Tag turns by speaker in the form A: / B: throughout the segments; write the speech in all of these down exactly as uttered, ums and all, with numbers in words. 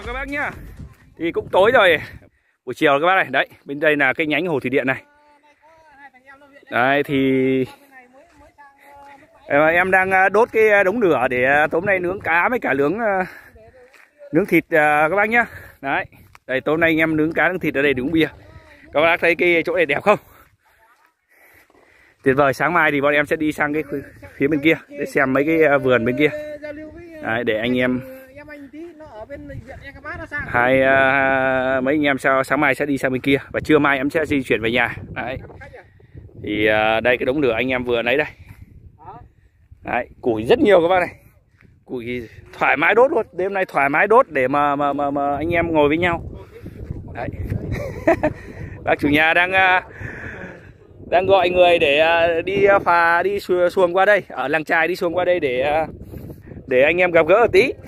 A: các bác nhá. Thì cũng tối rồi, buổi chiều các bác này. Đấy, bên đây là cái nhánh hồ thủy điện này. Đấy thì em đang đốt cái đống lửa để tối nay nướng cá với cả nướng nướng thịt các bác nhá. Đấy, đây tối nay anh em nướng cá nướng thịt ở đây để uống bia. Các bác thấy cái chỗ này đẹp không? Tuyệt vời. Sáng mai thì bọn em sẽ đi sang cái phía bên kia để xem mấy cái vườn bên kia. Đấy, để anh em hai uh, mấy anh em sao sáng mai sẽ đi sang bên kia và trưa mai em sẽ di chuyển về nhà. Đấy. Thì uh, đây cái đống lửa anh em vừa lấy đây. Đấy, củi rất nhiều các bác này. Củi thoải mái đốt luôn, đêm nay thoải mái đốt để mà mà mà, mà anh em ngồi với nhau. Đấy. Bác chủ nhà đang uh, đang gọi người để uh, đi phà đi xuồng qua đây, ở làng chài đi xuồng qua đây để uh, để anh em gặp gỡ một tí.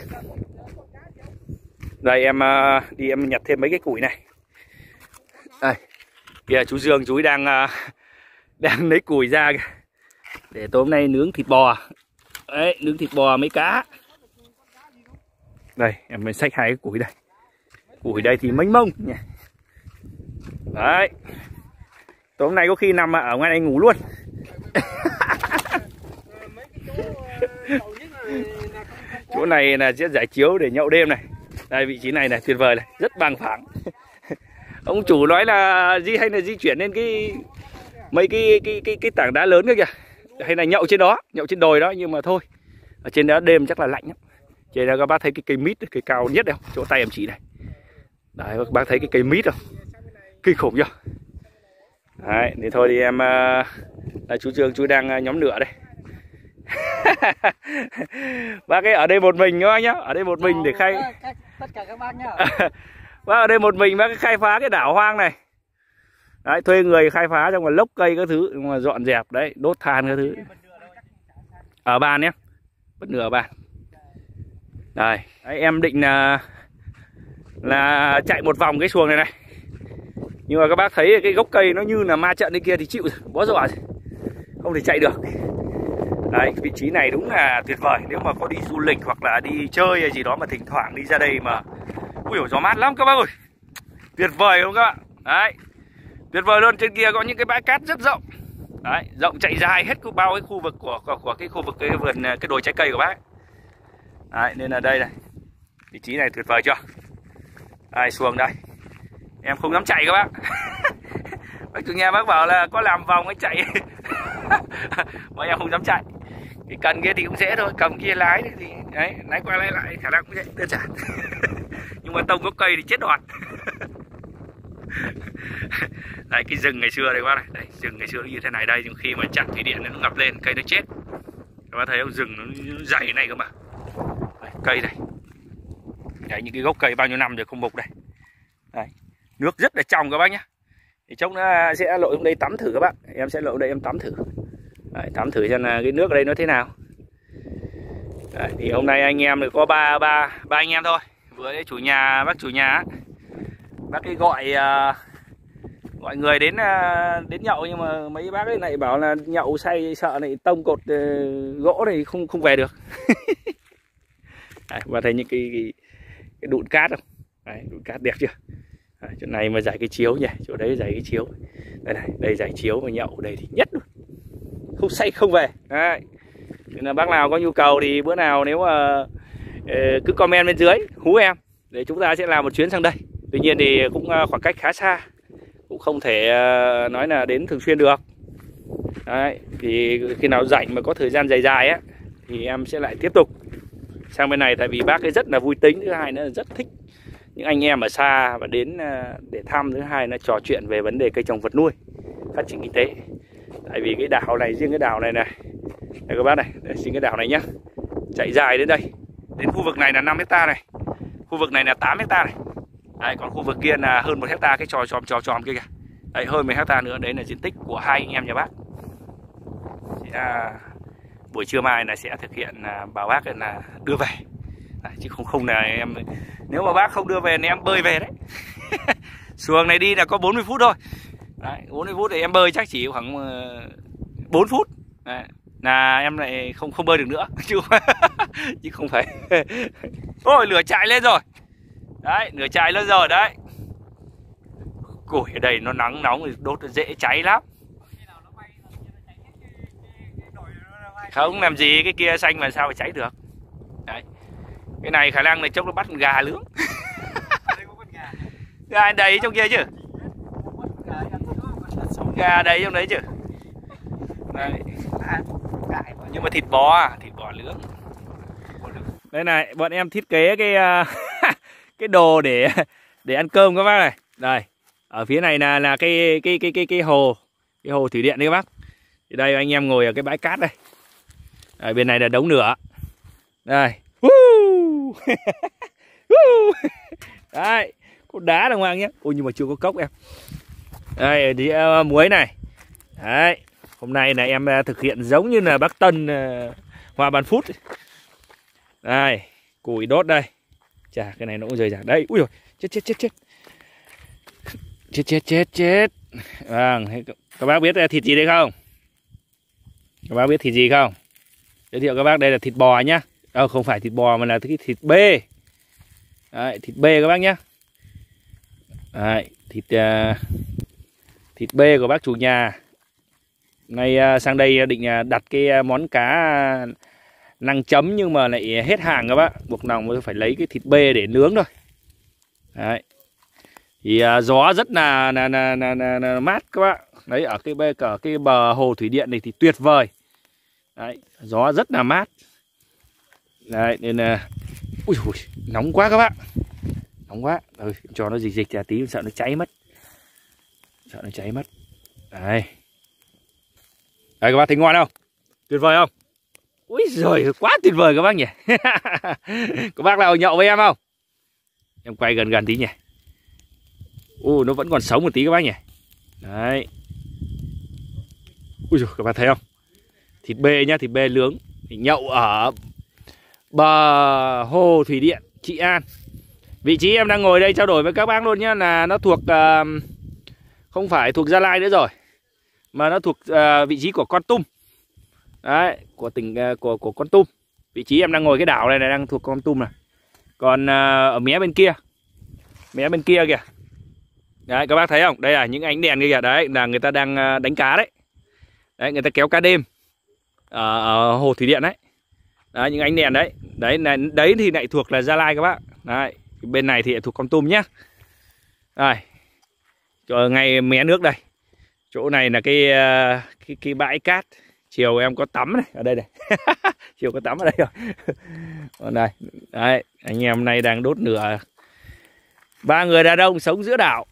A: Đây em uh, đi em nhặt thêm mấy cái củi này. Đây, kìa chú Dương chú ấy đang uh, đang lấy củi ra kìa. Để tối hôm nay nướng thịt bò. Đấy, nướng thịt bò mấy cá. Đây, em mới xách hai cái củi đây. Củi đây thì mênh mông nhỉ. Đấy. Tối hôm nay có khi nằm ở ngoài này ngủ luôn. Chỗ này là sẽ giải chiếu để nhậu đêm này. Đây vị trí này này tuyệt vời này, rất bằng phẳng. Ông chủ nói là di hay là di chuyển lên cái mấy cái cái cái cái tảng đá lớn kia kìa, hay là nhậu trên đó, nhậu trên đồi đó, nhưng mà thôi. Ở trên đó đêm chắc là lạnh lắm. Trên đó các bác thấy cái cây mít, cây cao nhất đây không? Chỗ tay em chỉ này. Đấy, các bác thấy cái cây mít không? Kinh khủng chưa? Đấy, thì thôi thì em là chú Dương chú đang nhóm lửa đây. Bác ấy ở đây một mình các bác nhá, ở đây một mình để khai
B: tất cả các bác nhá.
A: Bác ở đây một mình bác khai phá cái đảo hoang này. Đấy, thuê người khai phá xong rồi lốc cây các thứ mà dọn dẹp đấy, đốt than các thứ. Ở bàn nhé, bất nửa ở bàn. Đây, đấy, em định là là chạy một vòng cái xuồng này này. Nhưng mà các bác thấy cái gốc cây nó như là ma trận bên kia thì chịu rồi, bó giỏ rồi. Không thể chạy được. Đấy, vị trí này đúng là tuyệt vời. Nếu mà có đi du lịch hoặc là đi chơi hay gì đó mà thỉnh thoảng đi ra đây mà ui gió mát lắm các bác ơi. Tuyệt vời không các bạn? Đấy, tuyệt vời luôn. Trên kia có những cái bãi cát rất rộng. Đấy, rộng chạy dài hết bao cái khu vực của, của, của cái khu vực cái vườn, cái đồi trái cây của bác. Đấy, nên là đây này, vị trí này tuyệt vời chưa? Đây, xuồng đây. Em không dám chạy các bác. Bác chủ nhà bác bảo là có làm vòng ấy chạy. Mà em không dám chạy. Cái cần kia thì cũng dễ thôi, cầm kia lái thì đấy, lái qua lái lại khả năng cũng dễ, đơn giản. Nhưng mà tông gốc cây thì chết đoạt. Đấy, cái rừng ngày xưa đây các bác này, đây, rừng ngày xưa như thế này đây, nhưng khi mà chặn thủy điện nó ngập lên cây nó chết. Các bác thấy không, rừng nó dày này cơ mà. Đây, cây này. Đấy, những cái gốc cây bao nhiêu năm rồi không mục đây. Đây, nước rất là trong các bác nhé. Thì chốc nó sẽ lội xuống đây tắm thử các bác. Em sẽ lội đây em tắm thử. Đấy, tắm thử xem là cái nước ở đây nó thế nào. Đấy, thì hôm nay anh em được có ba ba ba anh em thôi. Vừa đấy chủ nhà bác chủ nhà bác ấy gọi uh, gọi người đến uh, đến nhậu, nhưng mà mấy bác ấy lại bảo là nhậu say sợ này tông cột uh, gỗ này không không về được. Đấy, và thấy những cái, cái cái đụn cát không? Đấy, đụn cát đẹp chưa? Đấy, chỗ này mà giải cái chiếu nhỉ, chỗ đấy giải cái chiếu. Đây này, đây giải chiếu mà nhậu đây thì nhất luôn. Không say không về. Đấy. Nên là bác nào có nhu cầu thì bữa nào nếu mà uh, cứ comment bên dưới hú em để chúng ta sẽ làm một chuyến sang đây. Tuy nhiên thì cũng khoảng cách khá xa, cũng không thể uh, nói là đến thường xuyên được. Đấy, thì khi nào rảnh mà có thời gian dài dài á thì em sẽ lại tiếp tục sang bên này, tại vì bác ấy rất là vui tính, thứ hai nữa là rất thích những anh em ở xa và đến uh, để thăm, thứ hai là trò chuyện về vấn đề cây trồng vật nuôi, phát triển kinh tế. Tại vì cái đảo này, riêng cái đảo này này, đây các bác này, để xin cái đảo này nhá, chạy dài đến đây, đến khu vực này là năm héc ta này, khu vực này là tám héc ta này. Đấy, còn khu vực kia là hơn một héc ta, cái trò tròm trò tròm kia kìa. Đấy, hơn một héc ta nữa, đấy là diện tích của hai anh em nhà bác. À, buổi trưa mai là sẽ thực hiện à, bảo bác là đưa về. Đấy, chứ không không là em, nếu mà bác không đưa về thì em bơi về đấy. Xuồng này đi là có bốn mươi phút thôi. Đấy, bốn mươi phút thì em bơi chắc chỉ khoảng uh, bốn phút. Đấy, là em lại không không bơi được nữa chứ chứ không phải. Ôi, lửa chạy lên rồi. Đấy, nửa chai nữa rồi đấy. Củi ở đây nó nắng nóng thì đốt nó dễ cháy lắm. Không làm gì, cái kia xanh mà sao mà cháy được. Đấy. Cái này khả năng là chốc nó bắt con gà nướng. Gà đầy trong kia chứ. Gà đầy trong đấy chứ. Đấy. Nhưng mà thịt bò à, thịt bò nướng. Đây này, bọn em thiết kế cái cái đồ để để ăn cơm các bác này. Đây, ở phía này là là cái cái cái cái cái hồ, cái hồ thủy điện đấy các bác. Thì đây anh em ngồi ở cái bãi cát đây. Ở bên này là đống lửa. Đây. Đấy, có đá đồng hoàng nhé. Ôi nhưng mà chưa có cốc em. Đây thì uh, muối này. Đấy, hôm nay là em uh, thực hiện giống như là bác Tân uh, Hoa Ban Phút. Đây, củi đốt đây. Chà, cái này nó cũng rời rạc. Đây, ui rồi, chết chết chết chết. Chết chết chết chết. Vâng, các bác biết thịt gì đây không? Các bác biết thịt gì không? Giới thiệu các bác, đây là thịt bò nhá. Đâu không phải thịt bò mà là cái thịt bê. Đấy, thịt bê các bác nhá. Đấy, thịt uh, thịt bê của bác chủ nhà. Nay uh, sang đây định uh, đặt cái món cá năng chấm nhưng mà lại hết hàng các bác. Buộc lòng phải lấy cái thịt bê để nướng thôi. Đấy. Thì uh, gió rất là, là, là, là, là, là mát các bác. Đấy, ở cái bê ở cái bờ hồ thủy điện này thì tuyệt vời. Đấy, gió rất là mát. Đấy, nên là ui ui, nóng quá các bạn. Nóng quá. Rồi, cho nó dịch dịch ra tí sợ nó cháy mất. Sợ nó cháy mất. Đây. Đây các bác thấy ngon không? Tuyệt vời không? Ui giời, quá tuyệt vời các bác nhỉ. Các bác nào nhậu với em không? Em quay gần gần tí nhỉ. Ui, nó vẫn còn sống một tí các bác nhỉ. Đấy. Ui giời, các bác thấy không? Thịt bê nhá, thịt bê nướng. Thì nhậu ở bờ hồ thủy điện Trị An. Vị trí em đang ngồi đây trao đổi với các bác luôn nhá, là nó thuộc uh, không phải thuộc Gia Lai nữa rồi, mà nó thuộc uh, vị trí của Kon Tum. Đấy, của tỉnh uh, của của Kon Tum. Vị trí em đang ngồi cái đảo này, này đang thuộc Kon Tum này. Còn uh, ở mé bên kia, mé bên kia kìa. Đấy, các bác thấy không? Đây là những ánh đèn kìa, đấy là người ta đang uh, đánh cá đấy. Đấy, người ta kéo cá đêm ở, ở hồ thủy điện đấy. Đấy, những ánh đèn đấy. Đấy là đấy thì lại thuộc là Gia Lai các bác. Đấy, bên này thì thuộc Kon Tum nhá. Đây. Chỗ ngay mé nước đây. Chỗ này là cái cái cái bãi cát. Chiều em có tắm này, ở đây này. Chiều có tắm ở đây rồi. Còn đây, đấy, anh em nay đang đốt lửa. Ba người đàn ông sống giữa đảo.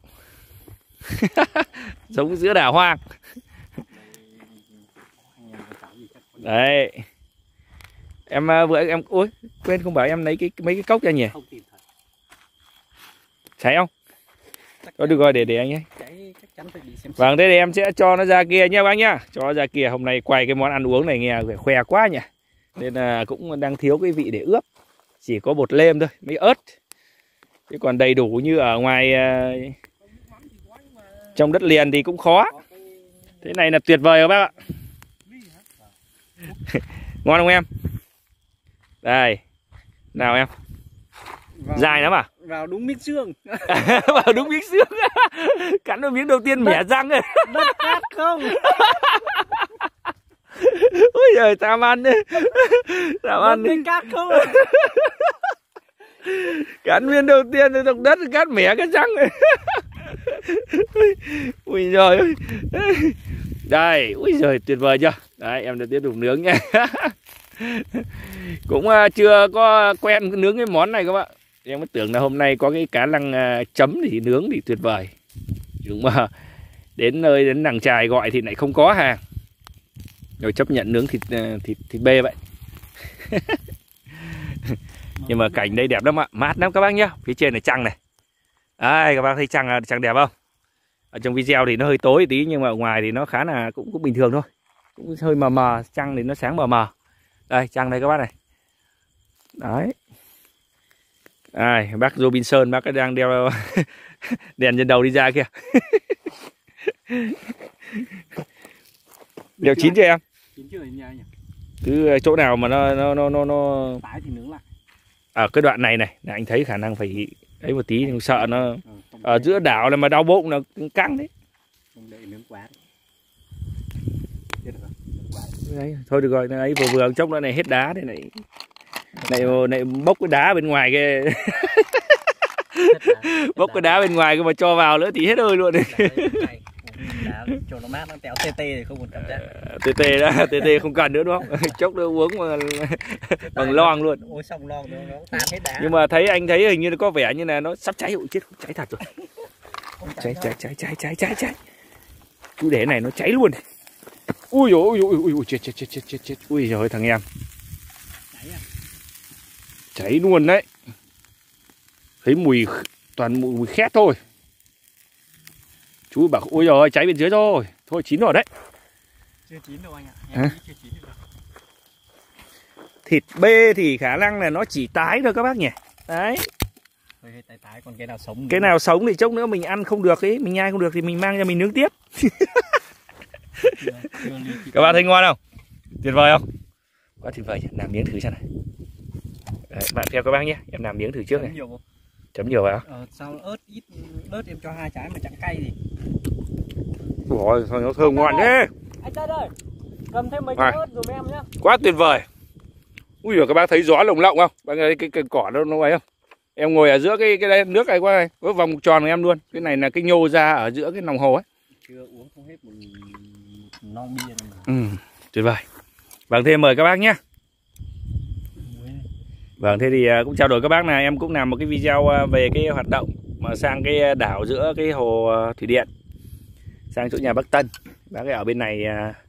A: Sống giữa đảo hoang. Đấy. Em vừa em ôi quên không bảo em lấy cái mấy cái cốc ra nhỉ? Cháy không? Thôi được rồi, để để anh ấy. Vâng, thế thì em sẽ cho nó ra kia nha bác nhá. Cho nó ra kia, hôm nay quay cái món ăn uống này nghe phải khoe quá nhỉ. Nên là cũng đang thiếu cái vị để ướp. Chỉ có bột lem thôi, mấy ớt. Chứ còn đầy đủ như ở ngoài uh, trong đất liền thì cũng khó. Thế này là tuyệt vời các bác ạ. Ngon không em? Đây. Nào em. Vào, dài lắm à?
B: Vào đúng miếng xương.
A: Vào đúng miếng xương. Cắn vào miếng đầu tiên mẻ răng rồi.
B: Đất cát không?
A: Ôi giời, tao ăn đi. Tao ăn đi.
B: Cát không?
A: Cắn miếng đầu tiên thì động đất cắt mẻ cái răng rồi. Ui giời ơi. Đây, ui giời, tuyệt vời chưa? Đấy, em đã tiếp tục nướng nha. Cũng uh, chưa có quen nướng cái món này các bạn. Em mới tưởng là hôm nay có cái cá lăng uh, chấm thì nướng thì tuyệt vời. Nhưng mà đến nơi đến làng chài gọi thì lại không có hàng. Rồi chấp nhận nướng thịt uh, thịt thịt bê vậy. Nhưng mà cảnh đây đẹp lắm ạ, mát lắm các bác nhá. Phía trên này trăng này. Đây, các bác thấy trăng trăng đẹp không? Ở trong video thì nó hơi tối tí, nhưng mà ở ngoài thì nó khá là cũng cũng bình thường thôi. Cũng hơi mờ mờ, trăng thì nó sáng mờ mờ. Đây, trăng đây các bác này. Đấy. Đây, bác Robinson, bác đang đeo đèn trên đầu đi ra kìa. Đèo chín chưa em?
B: Chín chưa nhỉ?
A: Cứ chỗ nào mà nó nó nó nó, nó...
B: tái thì nướng lại.
A: Ở cái đoạn này này là anh thấy khả năng phải Đấy một tí nhưng sợ nó ở giữa đảo là mà đau bụng là căng đấy.
B: Không để nướng quá.
A: Đấy, thôi được rồi, ấy vừa vừa chốc nữa này hết đá thế này. Này này bốc cái đá bên ngoài cái bốc cái đá bên ngoài cái mà cho vào nữa thì hết ơi luôn đấy.
B: Cho nó mát nó téo tê tê thì không còn cảm giác.
A: Tê tê đó, tê tê không cần nữa đúng không? Chốc nữa uống mà bằng lon luôn.
B: Ôi xong lon nữa nó tan hết đá.
A: Nhưng mà thấy anh thấy hình như nó có vẻ như là nó sắp cháy, ui chết, cháy thật rồi. Cháy cháy cháy cháy cháy cháy cháy. Chú để này nó cháy luôn. Ui dồi ui ui ui ui chết chết chết chết chết chết. Ui giời thằng em.
B: Cháy à?
A: Cháy luôn đấy. Thấy mùi toàn mùi, mùi khét thôi. Chú bảo ôi giời cháy bên dưới rồi. Thôi chín rồi đấy.
B: Chưa chín đâu anh ạ. Em à? Chưa chín được.
A: Thịt bê thì khả năng là nó chỉ tái thôi các bác nhỉ. Đấy.
B: Tái tái còn cái nào sống.
A: Cái nào sống thì chốc nữa mình ăn không được ấy, mình nhai không được thì mình mang ra mình nướng tiếp. Các bạn thấy ngon không? Tuyệt vời không? Quá tuyệt vời, làm miếng thử xem này. Đấy, bạn theo các bác nhé, em làm miếng thử trước này.
B: Nhiều
A: chấm nhiều vào.
B: Ờ, sao ớt ít, ớt em cho hai trái mà chẳng cay gì.
A: Ôi, sao nó thơm ngon thế.
B: Anh Tân ơi, cầm thêm mấy trái ớt dùm em nhá.
A: Quá tuyệt vời. Ui giời, các bác thấy gió lồng lộng không? Bác thấy cái, cái cỏ nó nó ấy không? Em ngồi ở giữa cái cái đây, nước này qua này, có vòng tròn của em luôn. Cái này là cái nhô ra ở giữa cái lòng hồ ấy.
B: Chưa uống không hết một, một lon bia này.
A: Ừ, tuyệt vời. Vâng, thế mời các bác nhé. Vâng, thế thì cũng trao đổi các bác là em cũng làm một cái video về cái hoạt động mà sang cái đảo giữa cái hồ thủy điện sang chỗ nhà bác Tân. Bác ấy ở bên này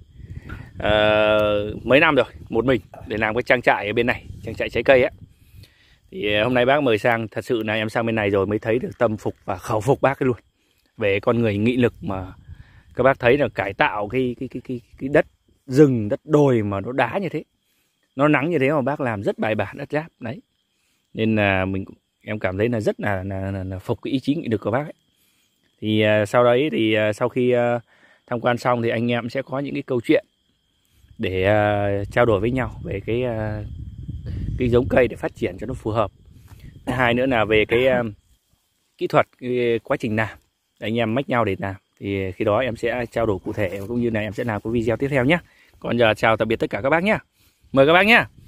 A: uh, mấy năm rồi, một mình để làm cái trang trại ở bên này, trang trại trái cây ấy. Thì hôm nay bác mời sang, thật sự là em sang bên này rồi mới thấy được tâm phục và khẩu phục bác ấy luôn. Về con người nghị lực mà các bác thấy là cải tạo cái cái cái cái, cái đất rừng, đất đồi mà nó đá như thế. Nó nắng như thế mà bác làm rất bài bản, đất giáp đấy. Nên là mình em cảm thấy là rất là, là, là, là phục cái ý chí nghị lực của bác ấy. Thì uh, sau đấy thì uh, sau khi uh, tham quan xong thì anh em sẽ có những cái câu chuyện để uh, trao đổi với nhau về cái uh, cái giống cây để phát triển cho nó phù hợp. Thứ hai nữa là về cái uh, kỹ thuật, cái quá trình làm, anh em mách nhau để làm. Thì khi đó em sẽ trao đổi cụ thể cũng như là em sẽ làm cái video tiếp theo nhé. Còn giờ chào tạm biệt tất cả các bác nhé. Mời các bác nhé.